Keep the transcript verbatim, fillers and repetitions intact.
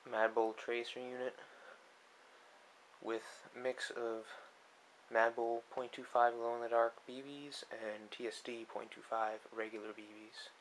Madbull Tracer unit with mix of Madbull point two five glow-in-the-dark B Bs and T S D point two five regular B Bs.